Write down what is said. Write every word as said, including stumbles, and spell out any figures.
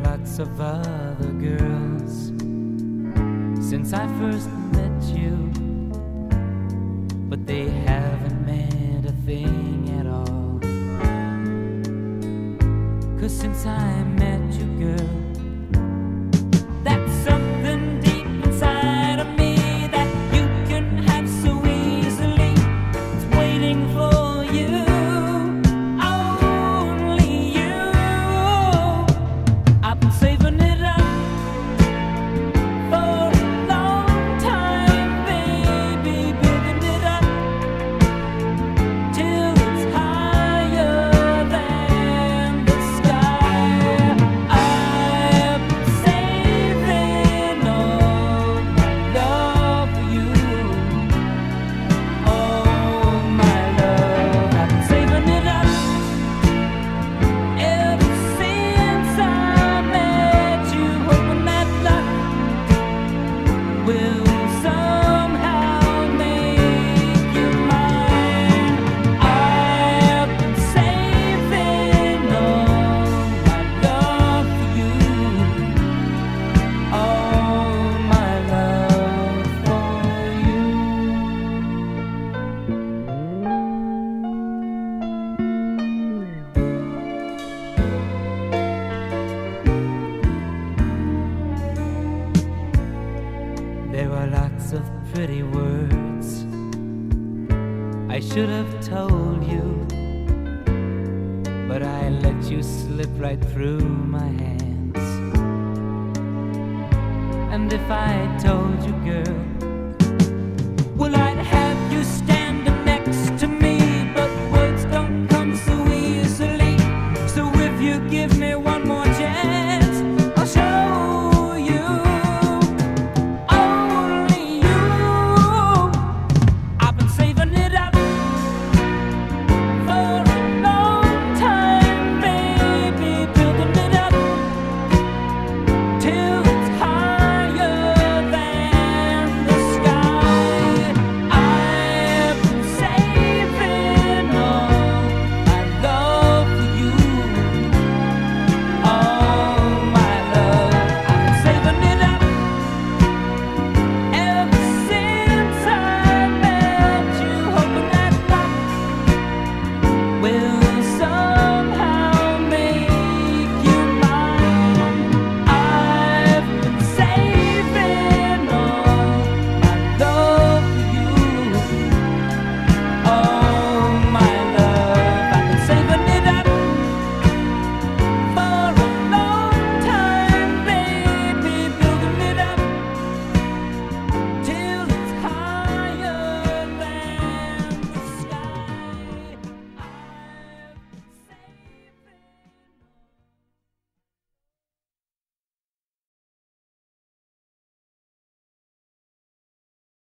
lots of other girls since I first met you, but they haven't meant a thing at all. 'Cause since I met you, girl, that's something deep inside of me that you can have so easily. It's waiting for you, only you. I've been saving it up for a long time, baby, building it up till it's higher than the sky. I've been saving all my love for you, all my love. I've been saving it up ever since I met you, hoping that luck will somehow make you mine. I've been saving all my love for you, all my love for you. There were lots of pretty words I should have told you, but I let you slip right through my hands. And if I told you, girl,